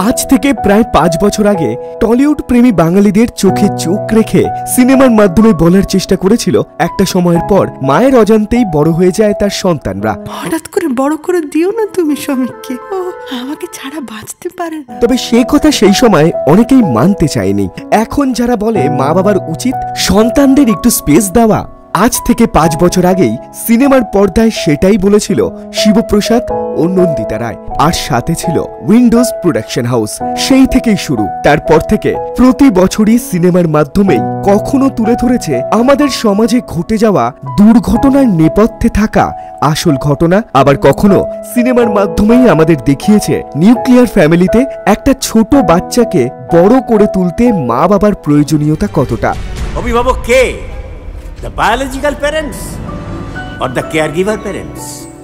আজ থেকে প্রায় 5 বছর আগে টলিউড প্রেমী বাঙালিদের চোখে চোখ রেখে সিনেমার মাধ্যমে বলার চেষ্টা করেছিল একটা সময়ের পর মায়ের অজান্তেই বড় হয়ে যায় তার সন্তানরা। হঠাৎ করে বড় করে দিও না তুমি সমীককে, ও আমাকে ছাড়া বাঁচতে পারে না। তবে সে কথা সেই সময় অনেকেই মানতে চায়নি। এখন যারা বলে মা বাবার উচিত সন্তানদের একটু স্পেস দেওয়া, আজ থেকে 5 বছর আগেই সিনেমার পর্দায় সেটাই বলেছিল শিবপ্রসাদ ও নন্দিতা রায়, আর সাথে ছিল উইন্ডোজ প্রোডাকশন হাউস। সেই থেকেই শুরু। তারপর থেকে প্রতি বছরই সিনেমার মাধ্যমেই কখনো তুলে ধরেছে আমাদের সমাজে ঘটে যাওয়া দুর্ঘটনার নেপথ্যে থাকা আসল ঘটনা, আবার কখনো সিনেমার মাধ্যমেই আমাদের দেখিয়েছে নিউক্লিয়ার ফ্যামিলিতে একটা ছোট বাচ্চাকে বড় করে তুলতে মা বাবার প্রয়োজনীয়তা কতটা। অভিভাবক কে? The biological parents or the caregiver parents?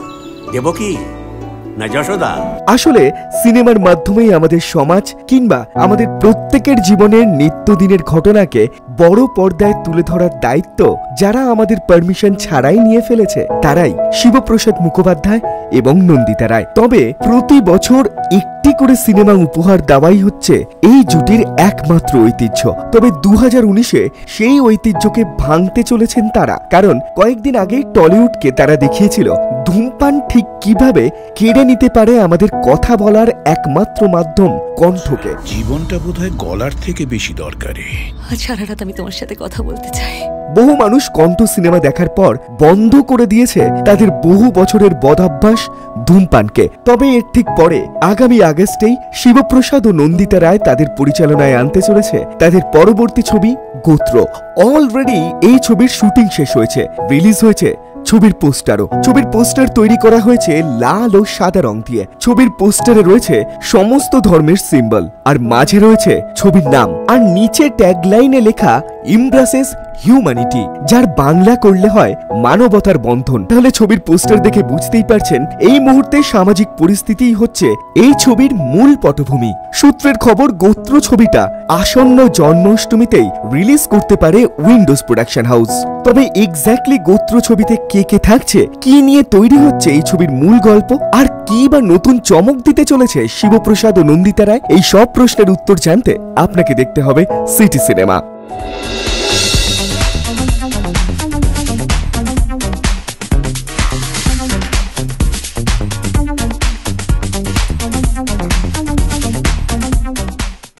Devaki না যশোদা? আসলে সিনেমার মাধ্যমেই আমাদের সমাজ কিংবা আমাদের প্রত্যেকের জীবনের নিত্যদিনের ঘটনাকে বড় পর্দায় তুলে ধরার দায়িত্ব যারা আমাদের পারমিশন ছাড়াই নিয়ে ফেলেছে তারাই শিবপ্রসাদ মুখোপাধ্যায় এবং নন্দিতা রায়। তবে প্রতি বছর একটি করে সিনেমা উপহার দেওয়াই হচ্ছে এই জুটির একমাত্র ঐতিহ্য। তবে 2019-এ সেই ঐতিহ্যকে ভাঙতে চলেছেন তারা, কারণ কয়েকদিন আগেই টলিউডকে তারা দেখিয়েছিল ধূমপান ঠিক কিভাবে কেড়ে নিতে পারে আমাদের কথা বলার একমাত্র মাধ্যম কণ্ঠকে। জীবনটা বোধহয় গলার থেকে বেশি দরকারি। সারা রাত আমি তোমার সাথে কথা বলতে চাই। বহু মানুষ কণ্ঠ সিনেমা দেখার পর বন্ধ করে দিয়েছে তাদের বহু বছরের বদাভ্যাস ধূমপানকে। তবে এর ঠিক পরে আগামী আগস্টেই শিবপ্রসাদ ও নন্দিতা রায় তাদের পরিচালনায় আনতে চলেছে তাদের পরবর্তী ছবি গোত্র। অলরেডি এই ছবির শুটিং শেষ হয়েছে, রিলিজ হয়েছে ছবির পোস্টারও। ছবির পোস্টার তৈরি করা হয়েছে লাল ও সাদা রং দিয়ে। ছবির পোস্টারে রয়েছে সমস্ত ধর্মের সিম্বল, আর মাঝে রয়েছে ছবির নাম, আর নিচে ট্যাগলাইনে লেখা ইমব্রাসেস হিউম্যানিটি, যার বাংলা করলে হয় মানবতার বন্ধন। তাহলে ছবির পোস্টার দেখে বুঝতেই পারছেন এই মুহূর্তে সামাজিক পরিস্থিতিই হচ্ছে এই ছবির মূল পটভূমি। সূত্রের খবর, গোত্র ছবিটা আসন্ন জন্মাষ্টমীতেই রিলিজ করতে পারে উইন্ডোজ প্রোডাকশন হাউস। তবে এক্স্যাক্টলি গোত্র ছবিতে কে কে থাকছে, কি নিয়ে তৈরি হচ্ছে এই ছবির মূল গল্প, আর কি বা নতুন চমক দিতে চলেছে শিবপ্রসাদ ও নন্দিতা রায়, এই সব প্রশ্নের উত্তর জানতে আপনাকে দেখতে হবে সিটি সিনেমা।